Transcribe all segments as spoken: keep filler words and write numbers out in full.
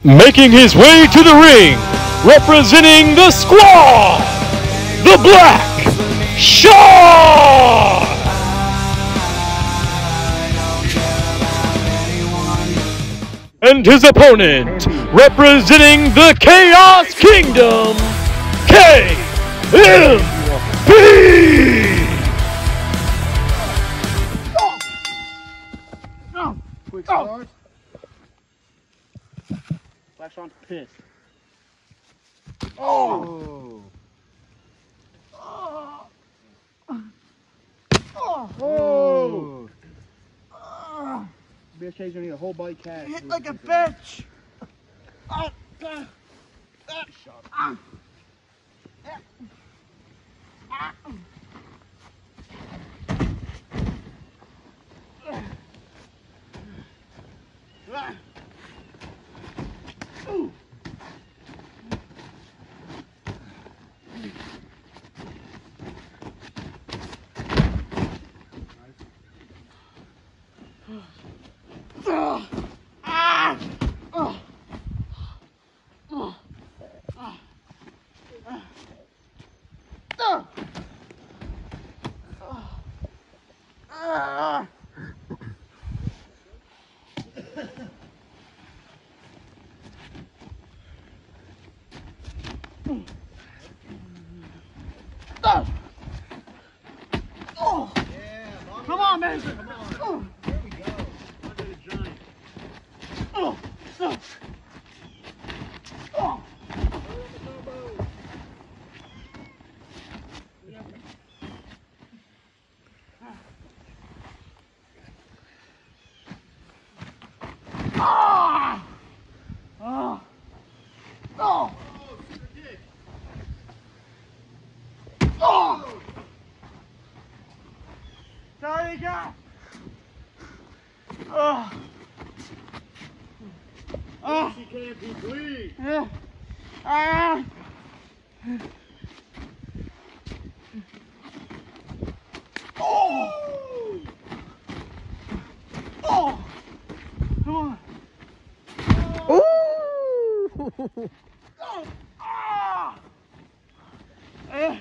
Making his way to the ring, representing the squad, the Black Shawn! And his opponent, representing the Chaos Kingdom, K M P! Quick start. Black Shawn's pissed. Oh! Oh! Oh! Oh! Oh. B S K's gonna need a whole body cast. Hit like a bitch! Oh! Uh, uh, uh, uh, uh. Ooh. Ah! Oh! Oh! Ah! Ah! Ah! Ah! Oh! Oh! Yeah, Come on, man! Come on. Oh! There we go. Under the giant. Oh! Oh! Oh! Ah! Ah! Oh! Oh! There you go! Oh! Oh! C K M P bleed. Yeah. Ah! Oh! Oh! Come on! Ooh! Oh! Ah! Eh.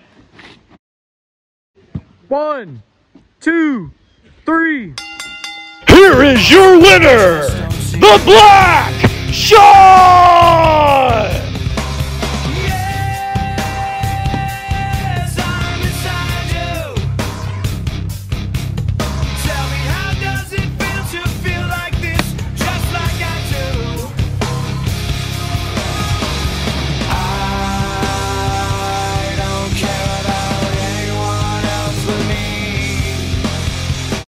One, two, three. Here is your winner, the Black Shawn!